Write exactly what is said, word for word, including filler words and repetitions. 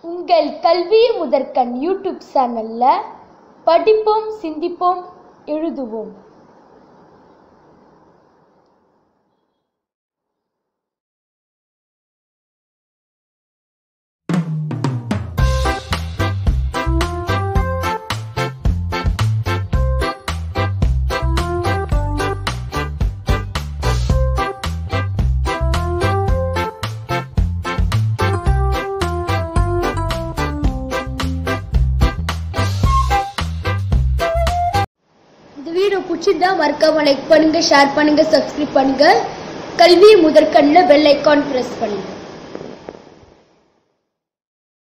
உங்கள் கல்வி முதற்கண் யூடியூப் சேனல்ல படிப்போம், சிந்திப்போம், எழுதுவோம். வீடியோ பிடிச்சிருந்தா மறக்காம லைக் பண்ணுங்க, ஷேர் பண்ணுங்க, சப்ஸ்கிரைப் பண்ணுங்க. கல்வி முதற்கண்ணில் பெல் ஐகான் பிரஸ் பண்ணுங்க.